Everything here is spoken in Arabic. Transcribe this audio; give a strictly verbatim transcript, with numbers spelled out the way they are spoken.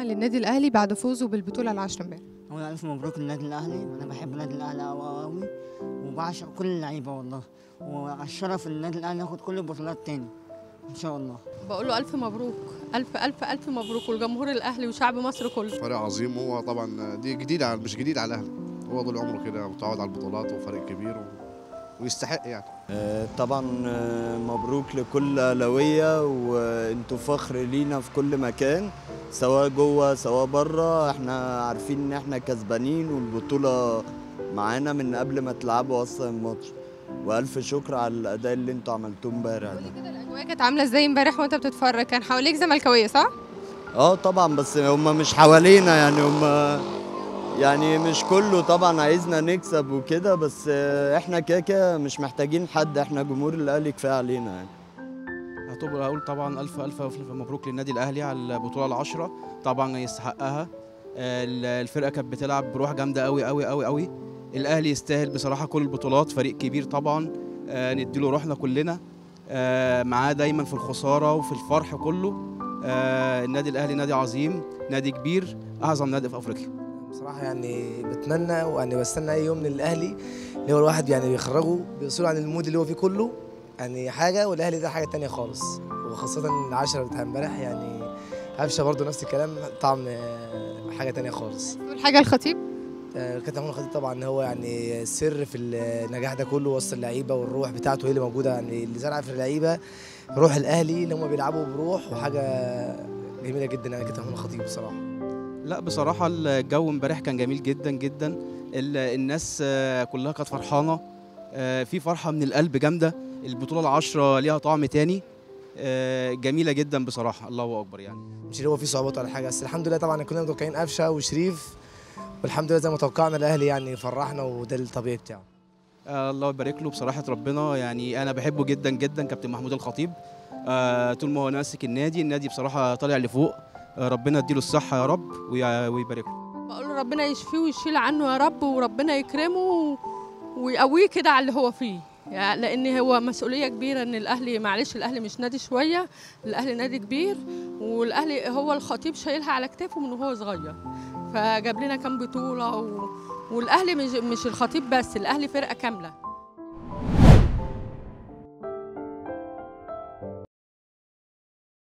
كلمة للنادي الأهلي بعد فوزه بالبطولة العاشرة امبارح. أولا ألف مبروك للنادي الأهلي، أنا بحب النادي الأهلي أوي أوي وبعشق كل اللعيبة والله، والشرف النادي الأهلي ياخد كل البطولات تاني إن شاء الله. بقول له ألف مبروك، ألف ألف ألف مبروك، والجمهور الأهلي وشعب مصر كله. فريق عظيم، هو طبعا دي جديد على مش جديد على الأهلي، هو طول عمره كده متعود على البطولات وفريق كبير و... ويستحق يعني. طبعا مبروك لكل أهلاوية، وانتوا فخر لينا في كل مكان سواء جوه سواء بره. احنا عارفين ان احنا كسبانين والبطولة معانا من قبل ما تلعبوا اصلا الماتش، والف شكر على الاداء اللي انتوا عملتوه امبارح ده. كده الاجواء كانت عامله ازاي امبارح وانت بتتفرج؟ كان حواليك زملكاويه صح؟ اه طبعا، بس هم مش حوالينا يعني، هم يعني مش كله طبعا عايزنا نكسب وكده، بس احنا كده كده مش محتاجين حد، احنا جمهور الاهلي كفايه علينا يعني. هتبقى اقول طبعا الف الف الف مبروك للنادي الاهلي على البطوله العاشره، طبعا يستحقها. الفرقه كانت بتلعب بروح جامده قوي قوي قوي قوي. الاهلي يستاهل بصراحه كل البطولات، فريق كبير طبعا، نديله روحنا كلنا معاه دايما في الخساره وفي الفرح كله. النادي الاهلي نادي عظيم، نادي كبير، اعظم نادي في افريقيا. بصراحه يعني بتمنى ويعني بستنى اي يوم من الاهلي اللي هو الواحد يعني بيخرجه بيوصلوا عن المود اللي هو فيه كله يعني حاجه، والاهلي ده حاجه تانية خالص، وخاصه العشرة بتاع امبارح يعني قفشه برضو نفس الكلام، طعم حاجه تانية خالص. والحاجه الخطيب كابتن محمود الخطيب طبعا هو يعني السر في النجاح ده كله وسط اللعيبه، والروح بتاعته هي اللي موجوده، يعني اللي زرع في اللعيبه روح الاهلي اللي هم بيلعبوا بروح، وحاجه جميله جدا يعني كابتن محمود الخطيب بصراحه. لا بصراحه الجو امبارح كان جميل جدا جدا، الناس كلها كانت فرحانه، في فرحه من القلب جامده. البطوله العاشره ليها طعم تاني، جميله جدا بصراحه، الله اكبر يعني. مش اللي هو فيه صعوبات ولا حاجه، بس الحمد لله طبعا كنا متوقعين قفشه وشريف، والحمد لله زي ما توقعنا الاهلي يعني فرحنا، وده الطبيعي بتاعه. آه الله يبارك له بصراحه ربنا، يعني انا بحبه جدا جدا كابتن محمود الخطيب. آه طول ما هو ماسك النادي، النادي بصراحه طالع لفوق، آه ربنا يديله الصحه يا رب ويبارك له. بقول له ربنا يشفيه ويشيل عنه يا رب، وربنا يكرمه ويقويه كده على اللي هو فيه، يعني لان هو مسؤوليه كبيره ان الاهلي، معلش الاهلي مش نادي شويه، الاهلي نادي كبير، والاهلي هو الخطيب شايلها على كتافه من وهو صغير، فجاب لنا كام بطوله و... والاهلي مش مش الخطيب بس، الاهلي فرقه كامله.